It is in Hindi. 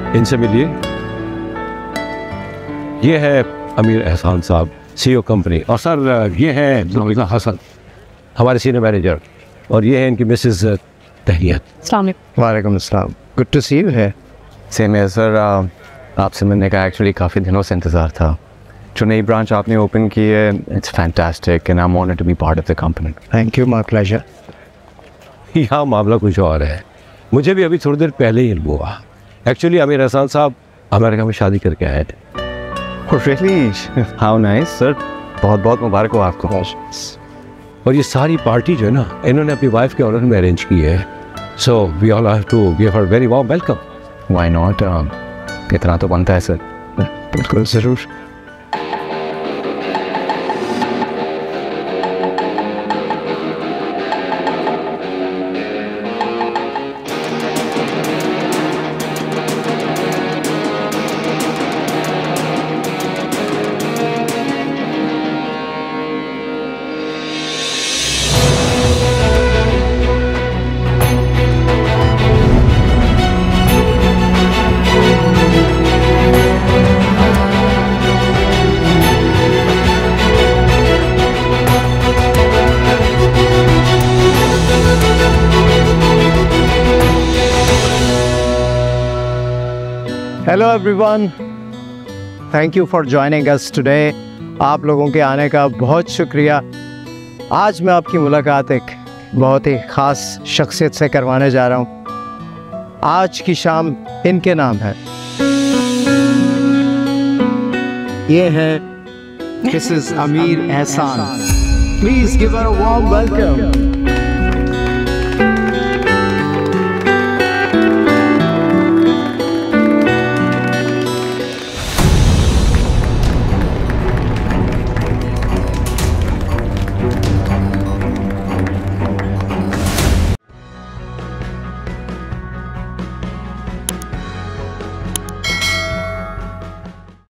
इनसे मिलिए। ये है अमीर एहसान साहब, CEO कंपनी, और सर ये है हसन, हमारे सीनियर मैनेजर, और ये है इनकी मिसेस तहनिया। वालेकुम अस्सलाम, गुड टू सी यू है। सेम है सर, आपसे मिलने का एक्चुअली काफ़ी दिनों से इंतज़ार था। जो नई ब्रांच आपने ओपन की है, it's fantastic and I am honoured to be part of the company. Thank you, my pleasure. यहाँ मामला कुछ और है, मुझे भी अभी थोड़ी देर पहले ही इल्म हुआ। एक्चुअली अमीर एहसान साहब अमेरिका में शादी करके आए थे। रियली, हाउ नाइस सर, बहुत बहुत मुबारक हो आपको। और ये सारी पार्टी जो है ना, इन्होंने अपनी वाइफ के ऑनर में अरेंज की है, so we all have to give her very warm welcome. Why not, इतना तो बनता है सर। बिल्कुल ज़रूर। Hello everyone, thank you for joining us today. आप लोगों के आने का बहुत शुक्रिया। आज मैं आपकी मुलाकात एक बहुत ही ख़ास शख्सियत से करवाने जा रहा हूँ। आज की शाम इनके नाम है। ये है mrs Ameer Ehsan. Please give her a warm welcome.